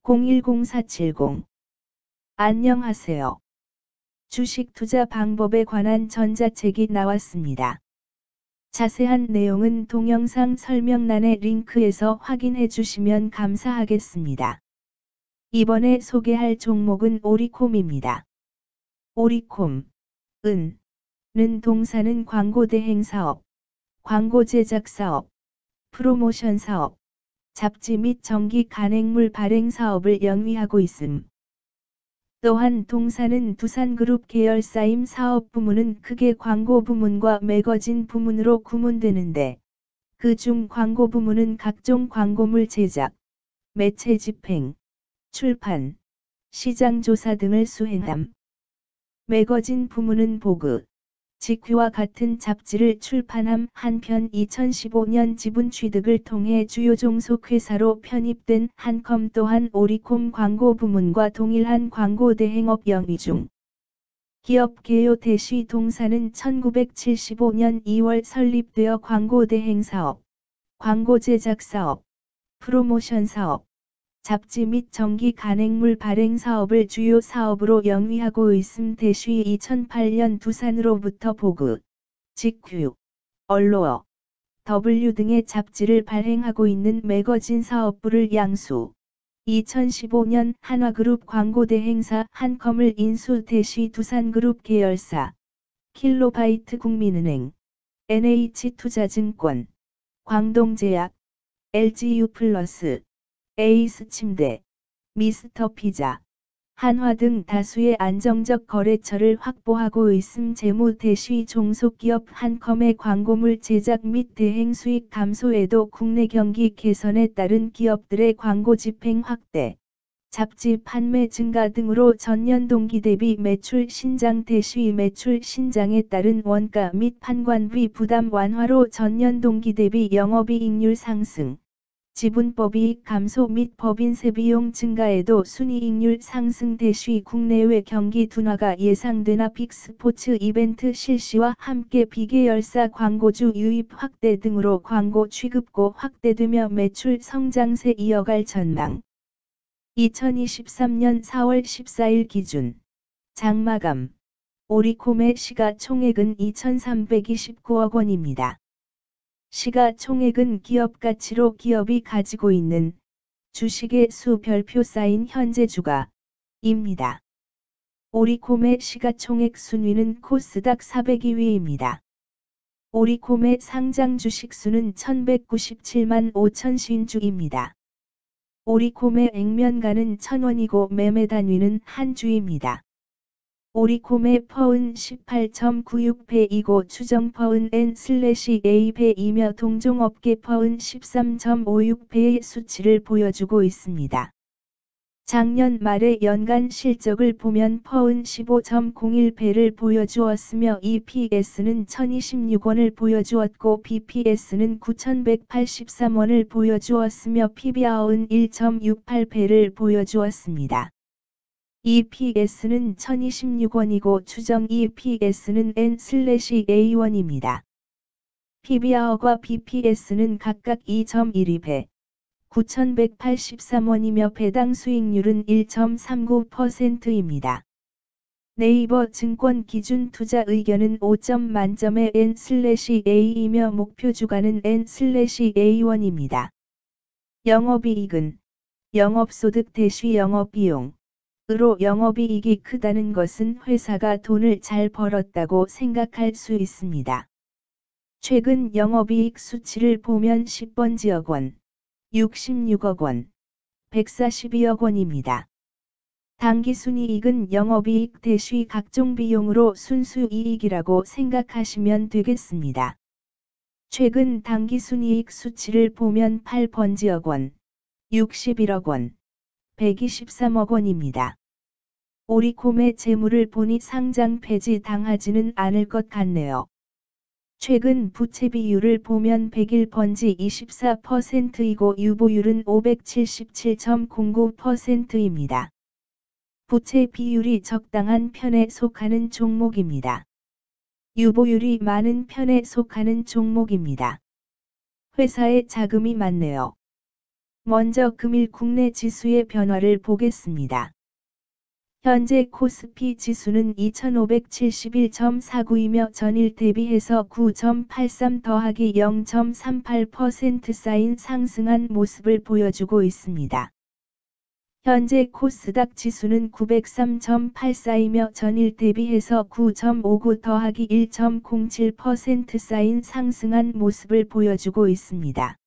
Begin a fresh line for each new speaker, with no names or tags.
010470. 안녕하세요. 주식 투자 방법에 관한 전자책이 나왔습니다. 자세한 내용은 동영상 설명란의 링크에서 확인해 주시면 감사하겠습니다. 이번에 소개할 종목은 오리콤입니다. 오리콤, 는 동사는 광고 대행 사업, 광고 제작 사업, 프로모션 사업, 잡지 및 정기 간행물 발행 사업을 영위하고 있음. 또한 동사는 두산그룹 계열사임 사업 부문은 크게 광고 부문과 매거진 부문으로 구분되는데, 그중 광고 부문은 각종 광고물 제작, 매체 집행, 출판, 시장 조사 등을 수행함. 매거진 부문은 보그, 직후와 같은 잡지를 출판함. 한편 2015년 지분 취득을 통해 주요 종속회사로 편입된 한컴 또한 오리콤 광고 부문과 동일한 광고 대행업 영위 중. 기업 개요 대시 동사는 1975년 2월 설립되어 광고 대행 사업, 광고 제작 사업, 프로모션 사업, 잡지 및 정기 간행물 발행 사업을 주요 사업으로 영위하고 있음. 대시 2008년 두산으로부터 보그, 직후, 언로어, W 등의 잡지를 발행하고 있는 매거진 사업부를 양수. 2015년 한화그룹 광고대행사 한컴을 인수. 대시 두산그룹 계열사, 킬로바이트 국민은행, NH투자증권, 광동제약, LG유플러스, 에이스침대, 미스터피자, 한화 등 다수의 안정적 거래처를 확보하고 있음. 재무 대시 종속기업 한컴의 광고물 제작 및 대행 수익 감소에도 국내 경기 개선에 따른 기업들의 광고 집행 확대, 잡지 판매 증가 등으로 전년 동기 대비 매출 신장. 대시 매출 신장에 따른 원가 및 판관비 부담 완화로 전년 동기 대비 영업이익률 상승, 지분법이익 감소 및 법인세 비용 증가에도 순이익률 상승. 대시 국내외 경기 둔화가 예상되나 빅스포츠 이벤트 실시와 함께 비계열사 광고주 유입 확대 등으로 광고 취급고 확대되며 매출 성장세 이어갈 전망. 2023년 4월 14일 기준 장마감 오리콤의 시가총액은 2,329억 원입니다. 시가총액은 기업 가치로 기업이 가지고 있는 주식의 수 별표 쌓인 현재 주가입니다. 오리콤의 시가총액 순위는 코스닥 402위입니다. 오리콤의 상장 주식 수는 1197만 5천 신주입니다. 오리콤의 액면가는 1,000원이고 매매 단위는 한 주입니다. 오리콤의 퍼은 18.96배이고 추정 퍼은 N/A배이며 동종업계 퍼은 13.56배의 수치를 보여주고 있습니다. 작년 말의 연간 실적을 보면 퍼은 15.01배를 보여주었으며 EPS는 1,026원을 보여주었고 BPS는 9,183원을 보여주었으며 PBR은 1.68배를 보여주었습니다. EPS는 1,026원이고 추정 EPS는 N/A1입니다. PBR과 BPS는 각각 2.12배, 9,183원이며 배당 수익률은 1.39%입니다. 네이버 증권 기준 투자 의견은 5점 만점의 N/A이며 목표 주가는 N/A1입니다. 영업이익은 영업소득 대시 영업비용 으로 영업이익이 크다는 것은 회사가 돈을 잘 벌었다고 생각할 수 있습니다. 최근 영업이익 수치를 보면 10번지억 원, 66억 원, 142억 원입니다. 당기순이익은 영업이익 대시 각종 비용으로 순수이익이라고 생각하시면 되겠습니다. 최근 당기순이익 수치를 보면 8번지억 원, 61억 원, 123억 원입니다. 오리콤의 재물을 보니 상장 폐지 당하지는 않을 것 같네요. 최근 부채 비율을 보면 100일 번지 24%이고 유보율은 577.09%입니다. 부채 비율이 적당한 편에 속하는 종목입니다. 유보율이 많은 편에 속하는 종목입니다. 회사에 자금이 많네요. 먼저 금일 국내 지수의 변화를 보겠습니다. 현재 코스피 지수는 2571.49이며 전일 대비해서 9.83 더하기 0.38% 쌓인 상승한 모습을 보여주고 있습니다. 현재 코스닥 지수는 903.84이며 전일 대비해서 9.59 더하기 1.07% 쌓인 상승한 모습을 보여주고 있습니다.